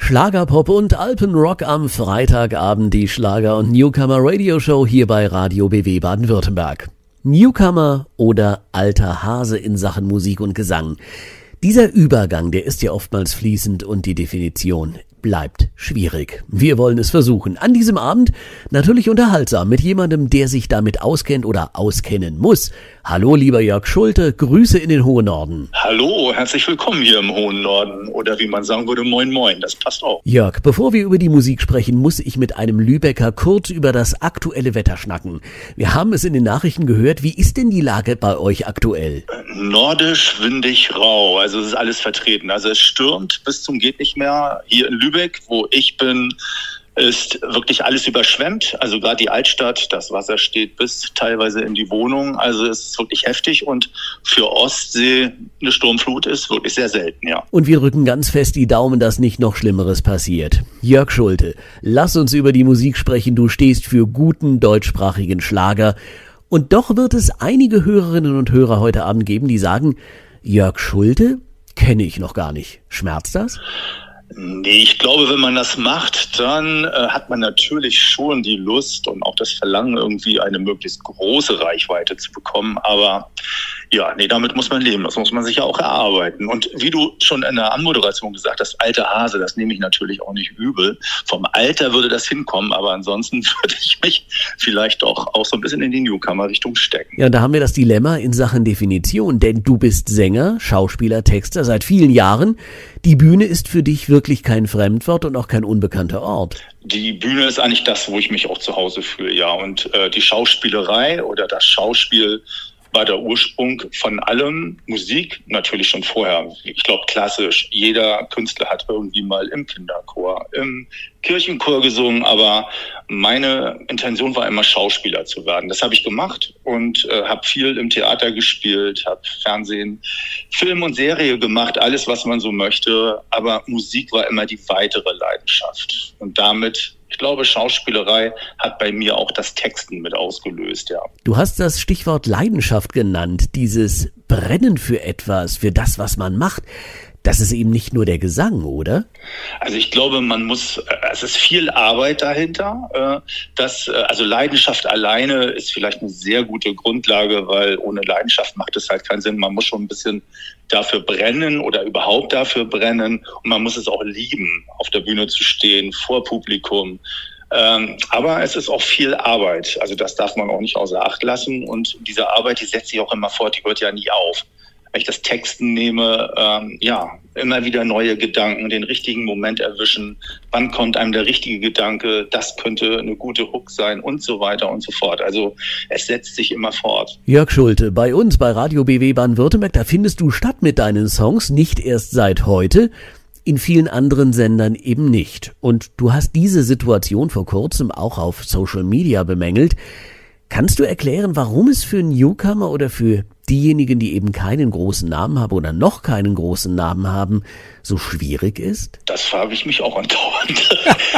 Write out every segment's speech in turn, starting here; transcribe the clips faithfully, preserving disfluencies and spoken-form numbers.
Schlagerpop und Alpenrock am Freitagabend, die Schlager- und Newcomer-Radio-Show hier bei Radio B W Baden-Württemberg. Newcomer oder alter Hase in Sachen Musik und Gesang. Dieser Übergang, der ist ja oftmals fließend und die Definition bleibt schwierig. Wir wollen es versuchen. An diesem Abend natürlich unterhaltsam mit jemandem, der sich damit auskennt oder auskennen muss. Hallo, lieber Jörg Schulte, Grüße in den hohen Norden. Hallo, herzlich willkommen hier im hohen Norden. Oder wie man sagen würde, moin moin, das passt auch. Jörg, bevor wir über die Musik sprechen, muss ich mit einem Lübecker kurz über das aktuelle Wetter schnacken. Wir haben es in den Nachrichten gehört. Wie ist denn die Lage bei euch aktuell? Nordisch, windig, rau. Also es ist alles vertreten. Also es stürmt bis zum geht nicht mehr. Hier in Lübeck, wo ich bin, ist wirklich alles überschwemmt. Also gerade die Altstadt, das Wasser steht bis teilweise in die Wohnung. Also es ist wirklich heftig und für Ostsee eine Sturmflut ist wirklich sehr selten, ja. Und wir drücken ganz fest die Daumen, dass nicht noch Schlimmeres passiert. Jörg Schulte, lass uns über die Musik sprechen. Du stehst für guten deutschsprachigen Schlager. Und doch wird es einige Hörerinnen und Hörer heute Abend geben, die sagen, Jörg Schulte kenne ich noch gar nicht. Schmerzt das? Nee, ich glaube, wenn man das macht, dann äh, hat man natürlich schon die Lust und auch das Verlangen, irgendwie eine möglichst große Reichweite zu bekommen. Aber ja, nee, damit muss man leben. Das muss man sich ja auch erarbeiten. Und wie du schon in der Anmoderation gesagt hast, alter Hase, das nehme ich natürlich auch nicht übel. Vom Alter würde das hinkommen, aber ansonsten würde ich mich vielleicht doch auch so ein bisschen in die Newcomer-Richtung stecken. Ja, und da haben wir das Dilemma in Sachen Definition, denn du bist Sänger, Schauspieler, Texter seit vielen Jahren. Die Bühne ist für dich wirklich kein Fremdwort und auch kein unbekannter Ort. Die Bühne ist eigentlich das, wo ich mich auch zu Hause fühle, ja. Und äh, die Schauspielerei oder das Schauspiel war der Ursprung von allem. Musik natürlich schon vorher. Ich glaube, klassisch. Jeder Künstler hat irgendwie mal im Kinderchor, im Kirchenchor gesungen, aber meine Intention war immer, Schauspieler zu werden. Das habe ich gemacht und äh, habe viel im Theater gespielt, habe Fernsehen, Film und Serie gemacht, alles, was man so möchte. Aber Musik war immer die weitere Leidenschaft. Und damit, ich glaube, Schauspielerei hat bei mir auch das Texten mit ausgelöst, ja. Du hast das Stichwort Leidenschaft genannt, dieses Brennen für etwas, für das, was man macht. Das ist eben nicht nur der Gesang, oder? Also ich glaube, man muss, es ist viel Arbeit dahinter. Das, also Leidenschaft alleine ist vielleicht eine sehr gute Grundlage, weil ohne Leidenschaft macht es halt keinen Sinn. Man muss schon ein bisschen dafür brennen oder überhaupt dafür brennen. Und man muss es auch lieben, auf der Bühne zu stehen, vor Publikum. Aber es ist auch viel Arbeit. Also das darf man auch nicht außer Acht lassen. Und diese Arbeit, die setzt sich auch immer fort, die hört ja nie auf. Wenn ich das Texten nehme, ähm, ja, immer wieder neue Gedanken, den richtigen Moment erwischen. Wann kommt einem der richtige Gedanke? Das könnte eine gute Hook sein und so weiter und so fort. Also es setzt sich immer fort. Jörg Schulte, bei uns bei Radio B W Baden-Württemberg, da findest du statt mit deinen Songs, nicht erst seit heute. In vielen anderen Sendern eben nicht. Und du hast diese Situation vor kurzem auch auf Social Media bemängelt. Kannst du erklären, warum es für Newcomer oder für diejenigen, die eben keinen großen Namen haben oder noch keinen großen Namen haben, so schwierig ist? Das frage ich mich auch andauernd.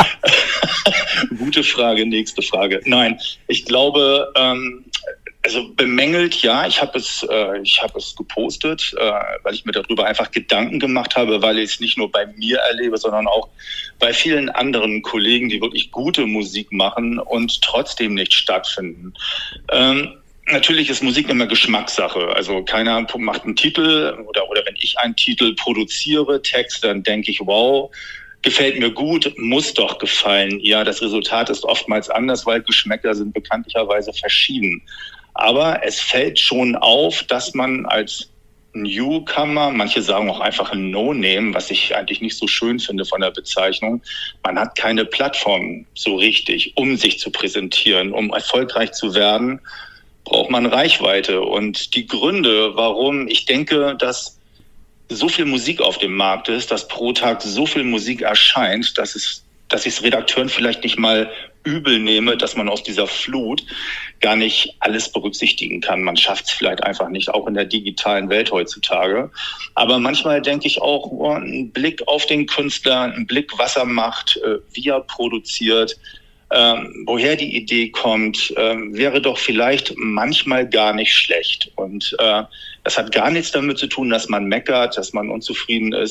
Gute Frage, nächste Frage. Nein, ich glaube, ähm, also bemängelt, ja, ich habe es, äh, ich habe es gepostet, äh, weil ich mir darüber einfach Gedanken gemacht habe, weil ich es nicht nur bei mir erlebe, sondern auch bei vielen anderen Kollegen, die wirklich gute Musik machen und trotzdem nicht stattfinden. Ähm, Natürlich ist Musik immer Geschmackssache. Also keiner macht einen Titel oder, oder wenn ich einen Titel produziere, Text, dann denke ich, wow, gefällt mir gut, muss doch gefallen. Ja, das Resultat ist oftmals anders, weil Geschmäcker sind bekanntlicherweise verschieden. Aber es fällt schon auf, dass man als Newcomer, manche sagen auch einfach ein No-Name, was ich eigentlich nicht so schön finde von der Bezeichnung, man hat keine Plattform so richtig, um sich zu präsentieren, um erfolgreich zu werden, braucht man Reichweite. Und die Gründe, warum ich denke, dass so viel Musik auf dem Markt ist, dass pro Tag so viel Musik erscheint, dass es, dass ich es Redakteuren vielleicht nicht mal übel nehme, dass man aus dieser Flut gar nicht alles berücksichtigen kann. Man schafft es vielleicht einfach nicht, auch in der digitalen Welt heutzutage. Aber manchmal denke ich auch, oh, ein Blick auf den Künstler, ein Blick, was er macht, wie er produziert, Ähm, woher die Idee kommt, ähm, wäre doch vielleicht manchmal gar nicht schlecht. Und äh, das hat gar nichts damit zu tun, dass man meckert, dass man unzufrieden ist.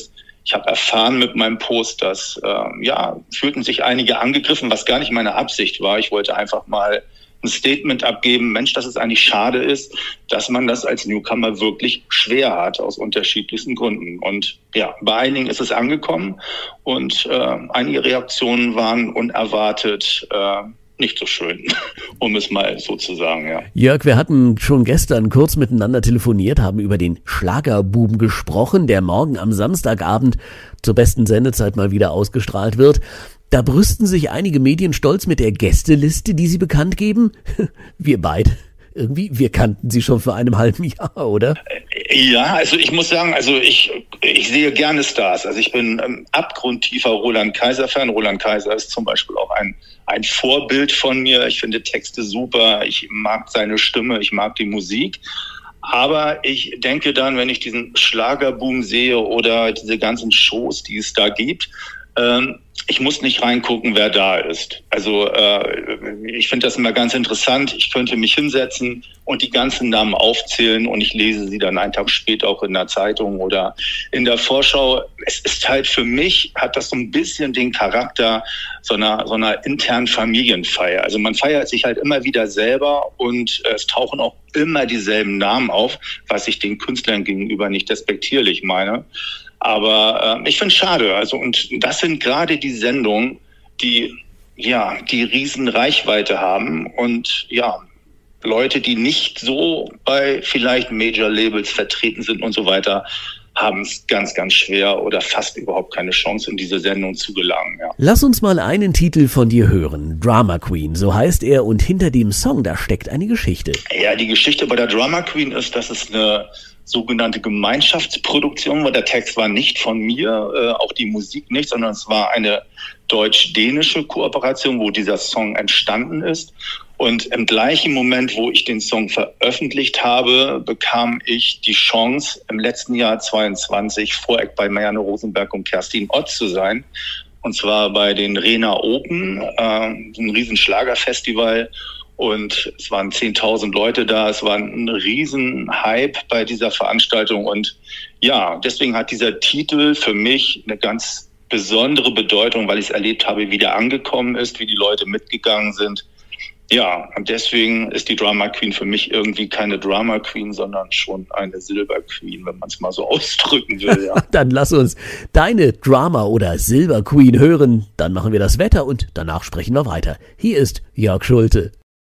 Ich habe erfahren mit meinem Post, dass, äh, ja, fühlten sich einige angegriffen, was gar nicht meine Absicht war. Ich wollte einfach mal ein Statement abgeben, Mensch, dass es eigentlich schade ist, dass man das als Newcomer wirklich schwer hat, aus unterschiedlichsten Gründen. Und ja, bei einigen ist es angekommen und äh, einige Reaktionen waren unerwartet äh, nicht so schön, um es mal so zu sagen, ja. Jörg, wir hatten schon gestern kurz miteinander telefoniert, haben über den Schlagerbuben gesprochen, der morgen am Samstagabend zur besten Sendezeit mal wieder ausgestrahlt wird. Da brüsten sich einige Medien stolz mit der Gästeliste, die sie bekannt geben. Wir beide, irgendwie, wir kannten sie schon vor einem halben Jahr, oder? Ja, also ich muss sagen, also ich, ich sehe gerne Stars. Also ich bin ähm, abgrundtiefer Roland Kaiser-Fan. Roland Kaiser ist zum Beispiel auch ein, ein Vorbild von mir. Ich finde Texte super, ich mag seine Stimme, ich mag die Musik. Aber ich denke dann, wenn ich diesen Schlagerboom sehe oder diese ganzen Shows, die es da gibt, ähm, ich muss nicht reingucken, wer da ist. Also äh, ich finde das immer ganz interessant. Ich könnte mich hinsetzen und die ganzen Namen aufzählen und ich lese sie dann einen Tag später auch in der Zeitung oder in der Vorschau. Es ist halt für mich, hat das so ein bisschen den Charakter so einer, so einer internen Familienfeier. Also man feiert sich halt immer wieder selber und äh, es tauchen auch immer dieselben Namen auf, was ich den Künstlern gegenüber nicht despektierlich meine. Aber äh, ich finde es schade. Also, und das sind gerade die Sendungen, die, ja, die riesen Reichweite haben und, ja, Leute, die nicht so bei vielleicht Major-Labels vertreten sind und so weiter, haben es ganz, ganz schwer oder fast überhaupt keine Chance, in diese Sendung zu gelangen. Ja. Lass uns mal einen Titel von dir hören. Drama Queen, so heißt er, und hinter dem Song, da steckt eine Geschichte. Ja, die Geschichte bei der Drama Queen ist, dass es eine sogenannte Gemeinschaftsproduktion war. Der Text war nicht von mir, äh, auch die Musik nicht, sondern es war eine deutsch-dänische Kooperation, wo dieser Song entstanden ist. Und im gleichen Moment, wo ich den Song veröffentlicht habe, bekam ich die Chance, im letzten Jahr zweiundzwanzig Voreck bei Marianne Rosenberg und Kerstin Ott zu sein. Und zwar bei den Rena Open, äh, ein riesen Schlagerfestival. Und es waren zehntausend Leute da. Es war ein riesen Hype bei dieser Veranstaltung. Und ja, deswegen hat dieser Titel für mich eine ganz besondere Bedeutung, weil ich es erlebt habe, wie der angekommen ist, wie die Leute mitgegangen sind. Ja, und deswegen ist die Drama Queen für mich irgendwie keine Drama Queen, sondern schon eine Silber Queen, wenn man es mal so ausdrücken will. Ja. Dann lass uns deine Drama oder Silber Queen hören. Dann machen wir das Wetter und danach sprechen wir weiter. Hier ist Jörg Schulte.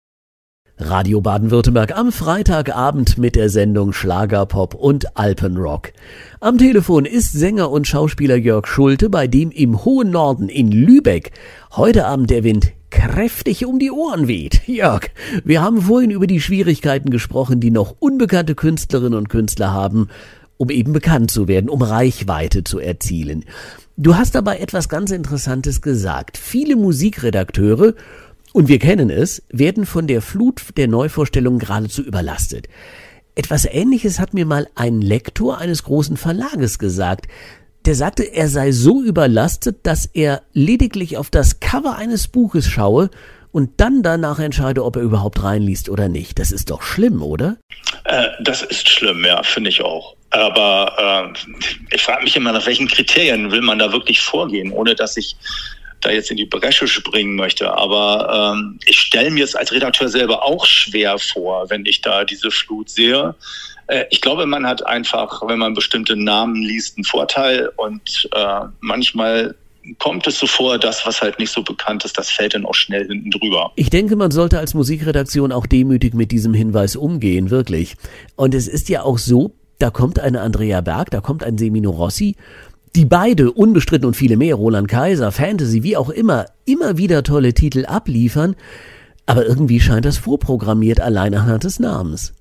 Radio Baden-Württemberg am Freitagabend mit der Sendung Schlagerpop und Alpenrock. Am Telefon ist Sänger und Schauspieler Jörg Schulte, bei dem im hohen Norden in Lübeck heute Abend der Wind kräftig um die Ohren weht. Jörg, wir haben vorhin über die Schwierigkeiten gesprochen, die noch unbekannte Künstlerinnen und Künstler haben, um eben bekannt zu werden, um Reichweite zu erzielen. Du hast dabei etwas ganz Interessantes gesagt. Viele Musikredakteure, und wir kennen es, werden von der Flut der Neuvorstellungen geradezu überlastet. Etwas Ähnliches hat mir mal ein Lektor eines großen Verlages gesagt. Der sagte, er sei so überlastet, dass er lediglich auf das Cover eines Buches schaue und dann danach entscheide, ob er überhaupt reinliest oder nicht. Das ist doch schlimm, oder? Äh, das ist schlimm, ja, finde ich auch. Aber äh, ich frage mich immer, nach welchen Kriterien will man da wirklich vorgehen, ohne dass ich da jetzt in die Bresche springen möchte. Aber ähm, ich stelle mir es als Redakteur selber auch schwer vor, wenn ich da diese Flut sehe. Äh, ich glaube, man hat einfach, wenn man bestimmte Namen liest, einen Vorteil. Und äh, manchmal kommt es so vor, das, was halt nicht so bekannt ist, das fällt dann auch schnell hinten drüber. Ich denke, man sollte als Musikredaktion auch demütig mit diesem Hinweis umgehen, wirklich. Und es ist ja auch so, da kommt eine Andrea Berg, da kommt ein Semino Rossi, die beide, unbestritten und viele mehr, Roland Kaiser, Fantasy, wie auch immer, immer wieder tolle Titel abliefern, aber irgendwie scheint das vorprogrammiert, allein anhand des Namens.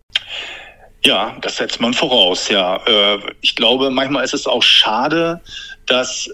Ja, das setzt man voraus, ja. Ich glaube, manchmal ist es auch schade, dass,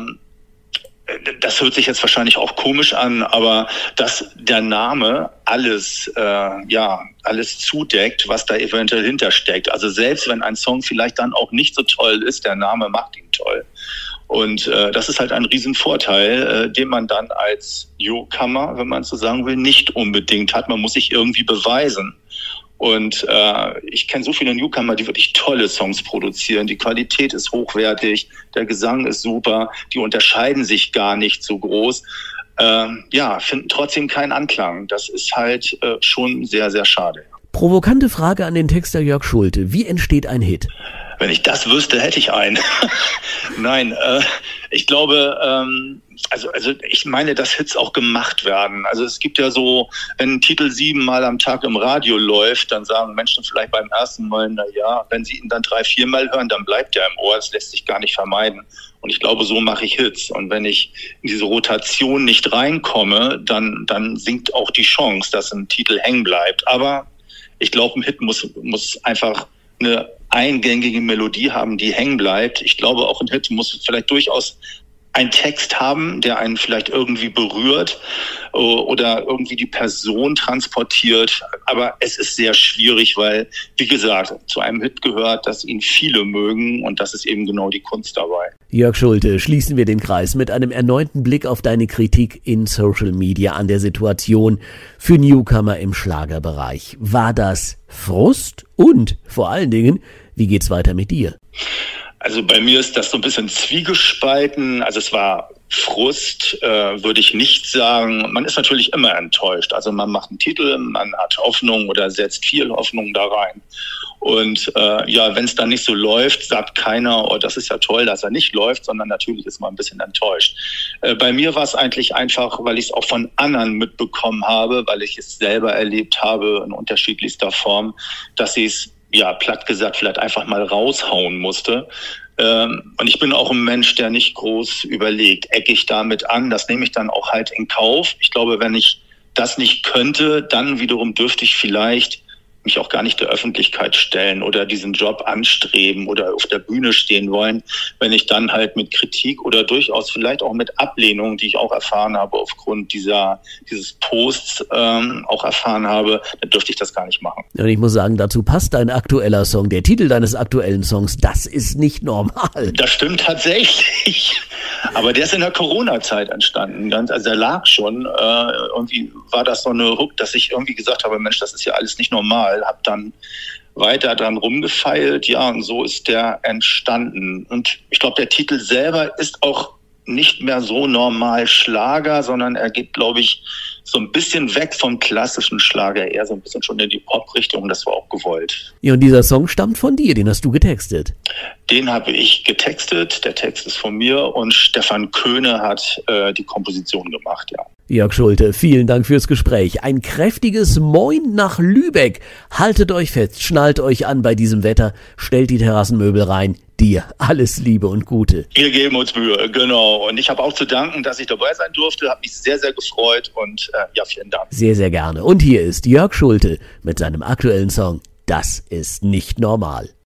das hört sich jetzt wahrscheinlich auch komisch an, aber dass der Name alles, ja, alles zudeckt, was da eventuell hintersteckt. Also selbst wenn ein Song vielleicht dann auch nicht so toll ist, der Name macht ihn toll. Und äh, das ist halt ein Riesenvorteil, äh, den man dann als Newcomer, wenn man so sagen will, nicht unbedingt hat. Man muss sich irgendwie beweisen. Und äh, ich kenne so viele Newcomer, die wirklich tolle Songs produzieren. Die Qualität ist hochwertig, der Gesang ist super, die unterscheiden sich gar nicht so groß. Ähm, ja, finden trotzdem keinen Anklang. Das ist halt äh, schon sehr, sehr schade. Provokante Frage an den Texter Jörg Schulte. Wie entsteht ein Hit? Wenn ich das wüsste, hätte ich einen. Nein, äh, ich glaube, ähm, also, also ich meine, dass Hits auch gemacht werden. Also es gibt ja so, wenn ein Titel siebenmal am Tag im Radio läuft, dann sagen Menschen vielleicht beim ersten Mal, na ja, wenn sie ihn dann drei, viermal hören, dann bleibt er im Ohr. Das lässt sich gar nicht vermeiden. Und ich glaube, so mache ich Hits. Und wenn ich in diese Rotation nicht reinkomme, dann, dann sinkt auch die Chance, dass ein Titel hängen bleibt. Aber ich glaube, ein Hit muss, muss einfach eine eingängige Melodie haben, die hängen bleibt. Ich glaube, auch ein Hit muss vielleicht durchaus einen Text haben, der einen vielleicht irgendwie berührt oder irgendwie die Person transportiert. Aber es ist sehr schwierig, weil, wie gesagt, zu einem Hit gehört, dass ihn viele mögen und das ist eben genau die Kunst dabei. Jörg Schulte, schließen wir den Kreis mit einem erneuten Blick auf deine Kritik in Social Media an der Situation für Newcomer im Schlagerbereich. War das Frust und vor allen Dingen, wie geht's weiter mit dir? Also bei mir ist das so ein bisschen zwiegespalten. Also es war Frust, äh, würde ich nicht sagen. Man ist natürlich immer enttäuscht. Also man macht einen Titel, man hat Hoffnung oder setzt viel Hoffnung da rein. Und äh, ja, wenn es dann nicht so läuft, sagt keiner, oh, das ist ja toll, dass er nicht läuft, sondern natürlich ist man ein bisschen enttäuscht. Äh, bei mir war es eigentlich einfach, weil ich es auch von anderen mitbekommen habe, weil ich es selber erlebt habe in unterschiedlichster Form, dass ich es, ja, platt gesagt, vielleicht einfach mal raushauen musste. Ähm, und ich bin auch ein Mensch, der nicht groß überlegt, ecke ich damit an, das nehme ich dann auch halt in Kauf. Ich glaube, wenn ich das nicht könnte, dann wiederum dürfte ich vielleicht mich auch gar nicht der Öffentlichkeit stellen oder diesen Job anstreben oder auf der Bühne stehen wollen, wenn ich dann halt mit Kritik oder durchaus vielleicht auch mit Ablehnung, die ich auch erfahren habe aufgrund dieser dieses Posts ähm, auch erfahren habe, dann dürfte ich das gar nicht machen. Und ich muss sagen, dazu passt dein aktueller Song, der Titel deines aktuellen Songs, das ist nicht normal. Das stimmt tatsächlich. Aber der ist in der Corona-Zeit entstanden. Also der lag schon. Äh, irgendwie war das so eine Hook, dass ich irgendwie gesagt habe, Mensch, das ist ja alles nicht normal. Hab dann weiter dran rumgefeilt, ja, und so ist der entstanden. Und ich glaube, der Titel selber ist auch nicht mehr so normal Schlager, sondern er geht, glaube ich, so ein bisschen weg vom klassischen Schlager, eher so ein bisschen schon in die Pop-Richtung, das war auch gewollt. Ja, und dieser Song stammt von dir, den hast du getextet. Den habe ich getextet, der Text ist von mir und Stefan Köhne hat äh, die Komposition gemacht, ja. Jörg Schulte, vielen Dank fürs Gespräch. Ein kräftiges Moin nach Lübeck. Haltet euch fest, schnallt euch an bei diesem Wetter, stellt die Terrassenmöbel rein. Dir alles Liebe und Gute. Wir geben uns Mühe, genau. Und ich habe auch zu danken, dass ich dabei sein durfte. Habe mich sehr, sehr gefreut und äh, ja, vielen Dank. Sehr, sehr gerne. Und hier ist Jörg Schulte mit seinem aktuellen Song Das ist nicht normal.